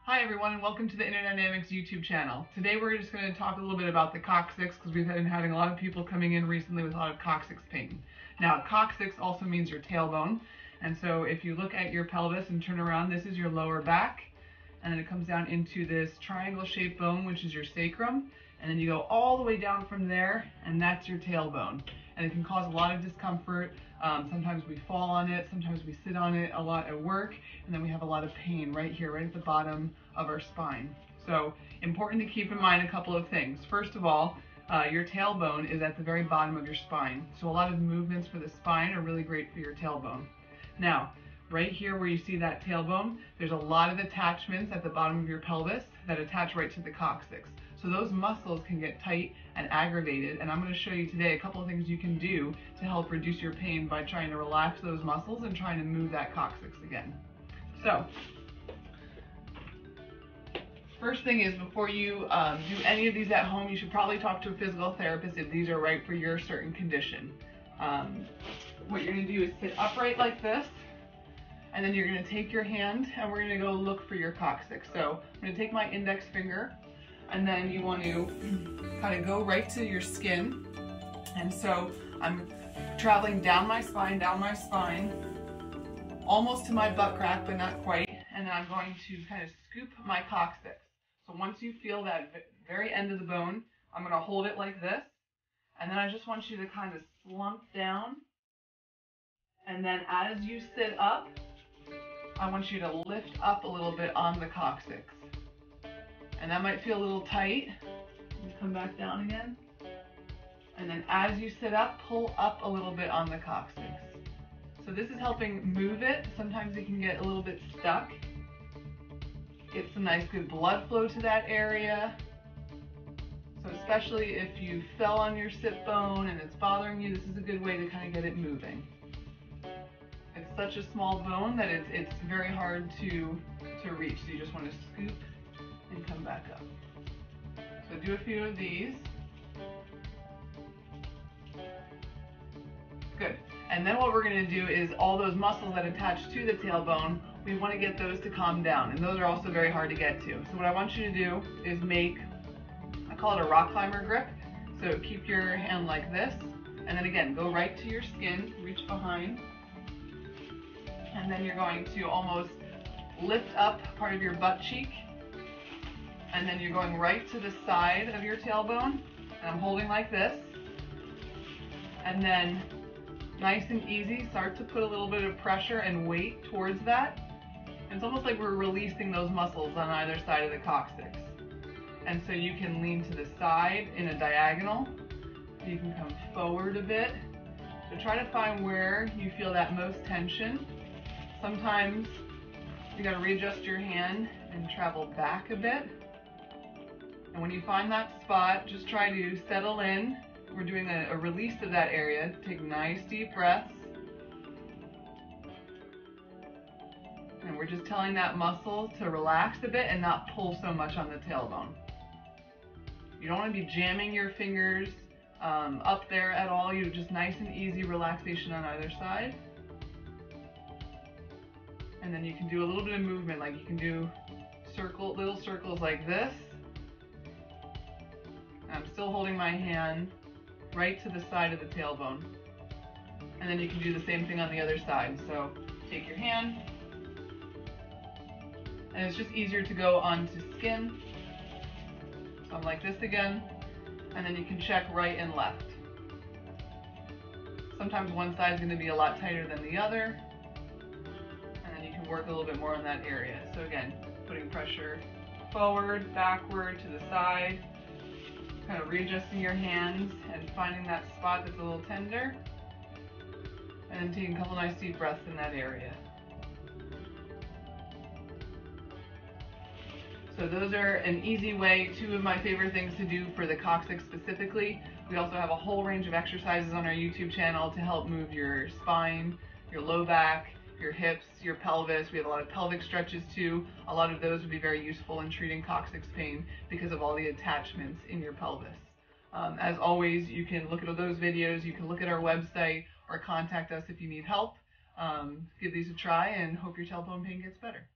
Hi everyone, and welcome to the Inner Dynamics YouTube channel. Today we're just going to talk a little bit about the coccyx because we've been having a lot of people coming in recently with a lot of coccyx pain. Now, coccyx also means your tailbone, and so if you look at your pelvis and turn around, this is your lower back, and then it comes down into this triangle-shaped bone, which is your sacrum, and then you go all the way down from there, and that's your tailbone. And it can cause a lot of discomfort. Sometimes we fall on it, sometimes we sit on it a lot at work, and then we have a lot of pain right here, right at the bottom of our spine. So important to keep in mind a couple of things. First of all, your tailbone is at the very bottom of your spine. So a lot of movements for the spine are really great for your tailbone. Now, right here where you see that tailbone, there's a lot of attachments at the bottom of your pelvis that attach right to the coccyx. So those muscles can get tight and aggravated, and I'm going to show you today a couple of things you can do to help reduce your pain by trying to relax those muscles and trying to move that coccyx again. So, first thing is, before you do any of these at home, you should probably talk to a physical therapist if these are right for your certain condition. What you're going to do is sit upright like this, and then you're going to take your hand and we're going to go look for your coccyx. So I'm going to take my index finger, and then you want to kind of go right to your skin. And so I'm traveling down my spine, almost to my butt crack, but not quite. And then I'm going to kind of scoop my coccyx. So once you feel that very end of the bone, I'm going to hold it like this. And then I just want you to kind of slump down. And then as you sit up, I want you to lift up a little bit on the coccyx. And that might feel a little tight. You come back down again. And then as you sit up, pull up a little bit on the coccyx. So this is helping move it. Sometimes it can get a little bit stuck. Get some nice good blood flow to that area. So especially if you fell on your sit bone and it's bothering you, this is a good way to kind of get it moving. It's such a small bone that it's very hard to reach. So you just want to scoop and come back up. So do a few of these. Good. And then what we're going to do is all those muscles that attach to the tailbone, we want to get those to calm down. And those are also very hard to get to. So what I want you to do is make, I call it a rock climber grip. So keep your hand like this. And then again, go right to your skin, reach behind. And then you're going to almost lift up part of your butt cheek. And then you're going right to the side of your tailbone. And I'm holding like this. And then nice and easy, start to put a little bit of pressure and weight towards that. It's almost like we're releasing those muscles on either side of the coccyx. And so you can lean to the side in a diagonal. You can come forward a bit. So try to find where you feel that most tension. Sometimes you got to readjust your hand and travel back a bit. And when you find that spot, just try to settle in. We're doing a release of that area. Take nice deep breaths. And we're just telling that muscle to relax a bit and not pull so much on the tailbone. You don't want to be jamming your fingers up there at all. You just nice and easy relaxation on either side. And then you can do a little bit of movement, like you can do little circles like this. I'm still holding my hand right to the side of the tailbone. And then you can do the same thing on the other side. So take your hand, and it's just easier to go onto skin. So I'm like this again, and then you can check right and left. Sometimes one side is going to be a lot tighter than the other, and then you can work a little bit more on that area. So again, putting pressure forward, backward, to the side, kind of readjusting your hands and finding that spot that's a little tender, and then taking a couple nice deep breaths in that area. So those are an easy way, two of my favorite things to do for the coccyx specifically. We also have a whole range of exercises on our YouTube channel to help move your spine, your low back, your hips, your pelvis. We have a lot of pelvic stretches too. A lot of those would be very useful in treating coccyx pain because of all the attachments in your pelvis. As always, you can look at those videos, you can look at our website, or contact us if you need help. Give these a try and hope your tailbone pain gets better.